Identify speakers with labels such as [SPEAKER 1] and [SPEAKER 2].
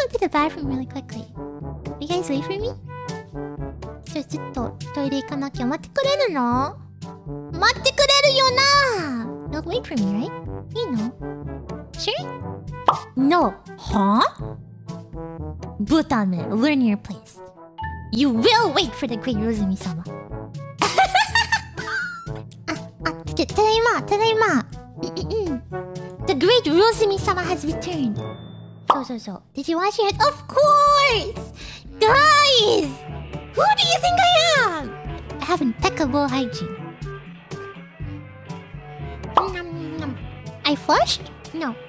[SPEAKER 1] go to the bathroom really quickly. You guys wait for me? ちょっとトイレ行かなきゃ。待ってくれるの？待ってくれるよな。 You'll wait for me, right? いいの？ Sure? No. はぁ？ Butame, learn your place. You will wait for the great Rosemi-sama. ただいま、ただいま。The great Rosemi-sama has returned. そう。Did you wash your head? Of course! Guys! Who do you think I am? I have impeccable hygiene. I flushed? No.